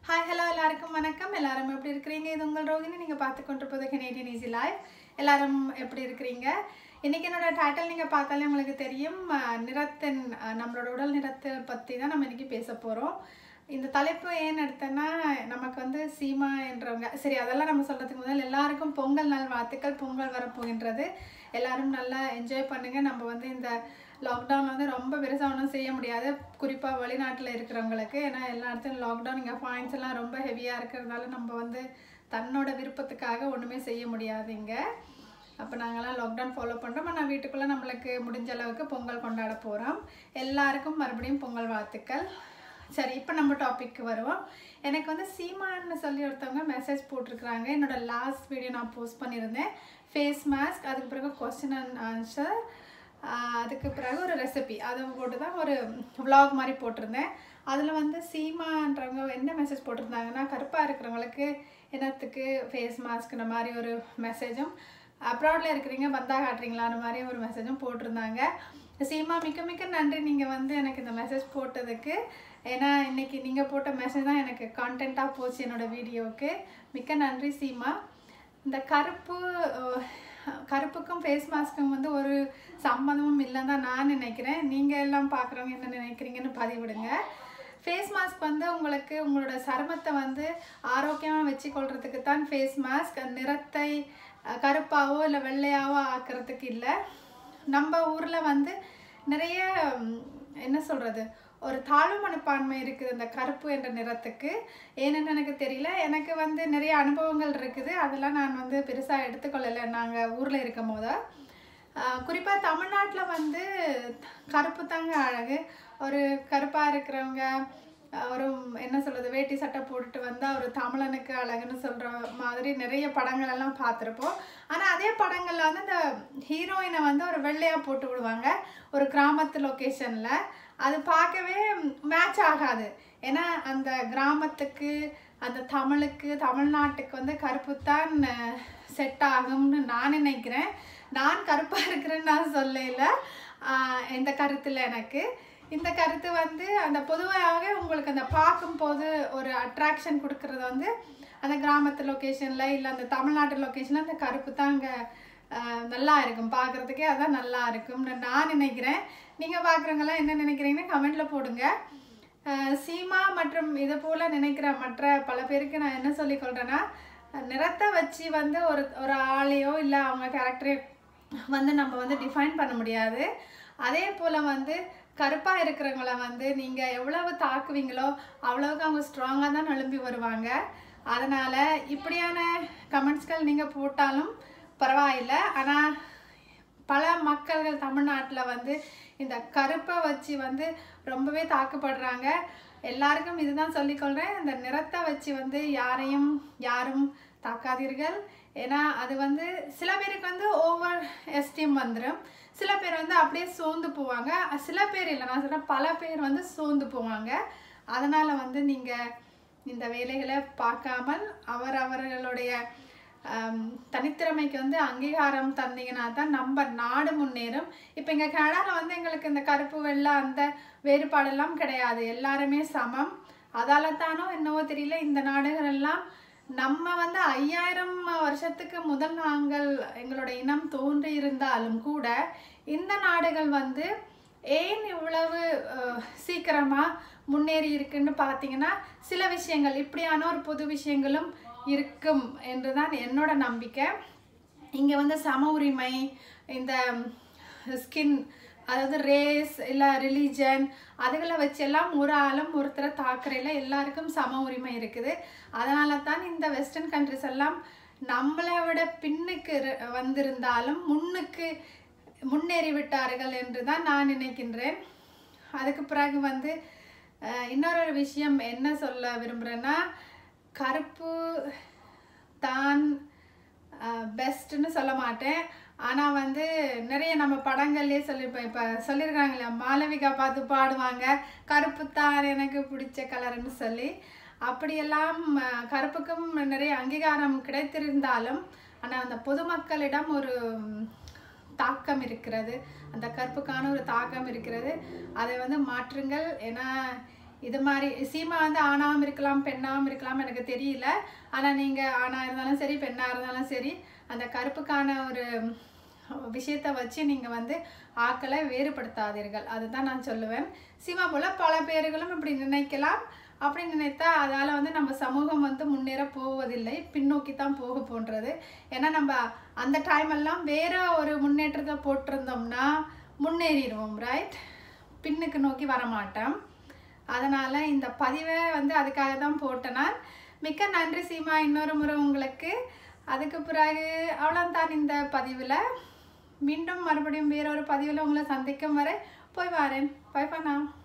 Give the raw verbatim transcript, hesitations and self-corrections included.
Hi hello எல்லாருக்கும் வணக்கம். எல்லாரும் எப்படி இருக்கிறீங்க? இது உங்கள் ரோகிணி. நீங்கள் பார்த்து கொண்டிருப்பது கனேடியன் ஈஸி லைஃப். எல்லாரும் எப்படி இருக்கிறீங்க? இன்றைக்கி என்னோட டைட்டில் நீங்கள் பார்த்தாலே உங்களுக்கு தெரியும். நிறத்தின் நம்மளோட உடல் நிறத்தை பற்றி தான் நம்ம இன்றைக்கி பேச போகிறோம். இந்த தலைப்பு ஏன்னு எடுத்தேன்னா, நமக்கு வந்து சீமா என்றவங்க, சரி அதெல்லாம் நம்ம சொல்கிறதுக்கு முதல் எல்லாருக்கும் பொங்கல் நாள் வாழ்த்துக்கள். பொங்கல் வரப்போகின்றது. எல்லோரும் நல்லா என்ஜாய் பண்ணுங்கள். நம்ம வந்து இந்த லாக்டவுன் வந்து ரொம்ப பெருசாக ஒன்றும் செய்ய முடியாது, குறிப்பாக வெளிநாட்டில் இருக்கிறவங்களுக்கு. ஏன்னா எல்லா இடத்துலையும் லாக்டவுன், இங்கே ஃபைன்ஸ் எல்லாம் ரொம்ப ஹெவியாக இருக்கிறதுனால நம்ம வந்து தன்னோட விருப்பத்துக்காக ஒன்றுமே செய்ய முடியாது இங்கே. அப்போ நாங்கள்லாம் லாக்டவுன் ஃபாலோ பண்ணுறோம். ஆனால் வீட்டுக்குள்ளே நம்மளுக்கு முடிஞ்ச அளவுக்கு பொங்கல் கொண்டாட போகிறோம். எல்லாருக்கும் மறுபடியும் பொங்கல் வாழ்த்துக்கள். சரி, இப்போ நம்ம டாபிக்கு வருவோம். எனக்கு வந்து சீமான்னு சொல்லி ஒருத்தவங்க மெசேஜ் போட்டிருக்கிறாங்க. என்னோடய லாஸ்ட் வீடியோ நான் போஸ்ட் பண்ணியிருந்தேன், ஃபேஸ் மாஸ்க், அதுக்கு பிறகு கொஸ்டின் அண்ட் ஆன்சர், அதுக்கு பிறகு ஒரு ரெசிபி, அதை போட்டு தான் ஒரு விலாக் மாதிரி போட்டிருந்தேன். அதில் வந்து சீமான்றவங்க என்ன மெசேஜ் போட்டிருந்தாங்கன்னா, கருப்பாக இருக்கிறவங்களுக்கு என்னத்துக்கு ஃபேஸ் மாஸ்க்குன்ற மாதிரி ஒரு மெசேஜும், அப்ராடில் இருக்கிறீங்க வந்தால் காட்டுறீங்களான்ற மாதிரி ஒரு மெசேஜும் போட்டிருந்தாங்க. சீமா, மிக்க மிக்க நன்றி நீங்கள் வந்து எனக்கு இந்த மெசேஜ் போட்டதுக்கு. ஏன்னா இன்றைக்கி நீங்கள் போட்ட மெசேஜ் தான் எனக்கு கான்டென்ட்டாக போச்சு என்னோடய வீடியோவுக்கு. மிக்க நன்றி சீமா. இந்த கருப்பு கருப்புக்கும் ஃபேஸ் மாஸ்க்கும் வந்து ஒரு சம்மந்தமும் இல்லைன்னு தான் நான் நினைக்கிறேன். நீங்கள் எல்லாம் பார்க்குறவங்க என்ன நினைக்கிறீங்கன்னு பதிவிடுங்க. ஃபேஸ் மாஸ்க் வந்து உங்களுக்கு உங்களோட சருமத்தை வந்து ஆரோக்கியமாக வச்சுக்கொள்கிறதுக்கு தான் ஃபேஸ் மாஸ்க். நிறத்தை கருப்பாவோ இல்லை வெள்ளையாவோ ஆக்கிறதுக்கு இல்லை. நம்ம ஊரில் வந்து நிறைய என்ன சொல்கிறது, ஒரு தாழ்வு மனப்பான்மை இருக்குது இந்த கருப்பு என்ற நிறத்துக்கு. ஏன்னு எனக்கு தெரியல. எனக்கு வந்து நிறைய அனுபவங்கள் இருக்குது, அதெல்லாம் நான் வந்து பெருசாக எடுத்துக்கொள்ளலை நாங்கள் ஊரில் இருக்கும் போது. குறிப்பாக தமிழ்நாட்டில் வந்து கருப்பு தாங்க அழகு. ஒரு கருப்பாக இருக்கிறவங்க ஒரு என்ன சொல்கிறது, வேட்டி சட்டை போட்டுட்டு வந்தால் ஒரு தமிழனுக்கு அழகுன்னு சொல்கிற மாதிரி நிறைய படங்கள் எல்லாம் பார்த்துருப்போம். ஆனால் அதே படங்களில் வந்து இந்த ஹீரோயினை வந்து ஒரு வெள்ளையாக போட்டு விடுவாங்க ஒரு கிராமத்து லொக்கேஷனில். அது பார்க்கவே மேட்ச் ஆகாது. ஏன்னா அந்த கிராமத்துக்கு, அந்த தமிழுக்கு, தமிழ்நாட்டுக்கு வந்து கருப்பு தான் செட் ஆகும்னு நான் நினைக்கிறேன். நான் கருப்பாக இருக்கிறேன்னு நான் சொல்லல இந்த கருத்தில். எனக்கு இந்த கருத்து வந்து அந்த பொதுவாக உங்களுக்கு அந்த பார்க்கும்போது ஒரு அட்ராக்ஷன் கொடுக்கறது வந்து அந்த கிராமத்து லொக்கேஷனில் இல்லை அந்த தமிழ்நாட்டு லொக்கேஷனில் அந்த கருப்பு தான் அங்கே நல்லா இருக்கும், பார்க்குறதுக்கே அதான் நல்லா இருக்கும்னு நான் நினைக்கிறேன். நீங்கள் பார்க்குறவங்களாம் என்ன நினைக்கிறீங்கன்னு கமெண்டில் போடுங்க. சீமா மற்றும் இது போல் நினைக்கிற மற்ற பல பேருக்கு நான் என்ன சொல்லிக்கொள்கிறேன்னா, நிறத்தை வச்சு வந்து ஒரு ஒரு ஆளையோ இல்லை அவங்க கேரக்டரையோ வந்து நம்ம வந்து டிஃபைன் பண்ண முடியாது. அதே போல் வந்து கருப்பாக இருக்கிறவங்கள வந்து நீங்கள் எவ்வளவு தாக்குவீங்களோ அவ்வளவுக்கு அவங்க ஸ்ட்ராங்காக தான் எழும்பி வருவாங்க. அதனால் இப்படியான கமெண்ட்ஸ்கள் நீங்கள் போட்டாலும் பரவாயில்லை. ஆனால் பல மக்கள்கள் தமிழ்நாட்டில் வந்து இந்த கருப்பை வச்சு வந்து ரொம்பவே தாக்கப்படுறாங்க. எல்லாருக்கும் இதுதான் சொல்லிக்கொள்கிறேன், இந்த நிறத்தை வச்சு வந்து யாரையும் யாரும் தாக்காதீர்கள். ஏன்னா அது வந்து சில பேருக்கு வந்து ஓவர் எஸ்டீம் வந்துடும், சில பேர் வந்து அப்படியே சோர்ந்து போவாங்க. சில பேர் இல்லை, நான் சொல்கிறேன் பல பேர் வந்து சோர்ந்து போவாங்க. அதனால் வந்து நீங்கள் இந்த வேலைகளை பார்க்காமல் அவர் அவர்களுடைய தனித்திறமைக்கு வந்து அங்கீகாரம் தந்தீங்கன்னா தான் நம்ம நாடு முன்னேறும். இப்போ இங்கே கனடாவில் வந்து எங்களுக்கு இந்த கருப்பு வெள்ளை அந்த வேறுபாடெல்லாம் கிடையாது, எல்லாருமே சமம். அதால் தானோ என்னவோ தெரியல, இந்த நாடுகள் எல்லாம் நம்ம வந்து ஐயாயிரம் வருஷத்துக்கு முதல் நாங்கள் எங்களோட இனம் தோன்றி இருந்தாலும் கூட இந்த நாடுகள் வந்து ஏன் இவ்வளவு சீக்கிரமாக முன்னேறி இருக்குன்னு பார்த்தீங்கன்னா, சில விஷயங்கள் இப்படியான ஒரு பொது விஷயங்களும் இருக்கும் என்று தான் என்னோட நம்பிக்கை. இங்கே வந்து சம உரிமை, இந்த ஸ்கின், அதாவது ரேஸ் இல்லை ரிலீஜன், அதுகளை வச்செல்லாம் ஒரு ஆளும் ஒருத்தரை தாக்குறையில் எல்லாருக்கும் சம உரிமை இருக்குது. அதனால தான் இந்த வெஸ்டர்ன் கண்ட்ரிஸ் எல்லாம் நம்மளை விட பின்னுக்கு வந்திருந்தாலும் முன்னுக்கு முன்னேறி விட்டார்கள் என்று தான் நான் நினைக்கின்றேன். அதுக்கு பிறகு வந்து இன்னொரு விஷயம் என்ன சொல்ல விரும்புகிறேன்னா, கருப்பு தான் பெஸ்ட்டுன்னு சொல்ல மாட்டேன். ஆனால் வந்து நிறைய நம்ம படங்கள்லேயே சொல்லியிருப்போம். இப்போ சொல்லியிருக்காங்க இல்லையா, மாளவிகா பார்த்து பாடுவாங்க கருப்பு தான் எனக்கு பிடிச்ச கலர்னு சொல்லி. அப்படியெல்லாம் கருப்புக்கும் நிறைய அங்கீகாரம் கிடைத்திருந்தாலும் ஆனால் அந்த பொதுமக்களிடம் ஒரு தாக்கம் இருக்கிறது, அந்த கருப்புக்கான ஒரு தாக்கம் இருக்கிறது. அதை வந்து மாற்றுங்கள். ஏன்னா இது மாதிரி சீமா வந்து ஆணாகவும் இருக்கலாம் பெண்ணாகவும் இருக்கலாம் எனக்கு தெரியல. ஆனால் நீங்கள் ஆணாக இருந்தாலும் சரி பெண்ணாக இருந்தாலும் சரி அந்த கருப்புக்கான ஒரு விஷயத்தை வச்சு நீங்கள் வந்து ஆக்களை வேறுபடுத்தாதீர்கள், அதுதான் நான் சொல்லுவேன். சீமா போல் பல பேர்களும் இப்படி நினைக்கலாம். அப்படி நினைத்தா அதால் வந்து நம்ம சமூகம் வந்து முன்னேற போவதில்லை, பின்னோக்கி தான் போக போன்றது. ஏன்னா நம்ம அந்த டைம் எல்லாம் வேற ஒரு முன்னேற்றத்தை போட்டிருந்தோம்னா முன்னேறிடுவோம், ரைட்? பின்னுக்கு நோக்கி வரமாட்டோம். அதனால் இந்த பதிவை வந்து அதுக்காக தான் போட்டேன் நான். மிக்க நன்றி சீமா, இன்னொரு முறை உங்களுக்கு. அதுக்கு பிறகு அவ்வளோதான் இந்த பதிவில். மீண்டும் மறுபடியும் வேறொரு பதிவில் உங்களை சந்திக்கும் வரை போய் வரேன். பை பண்ணா.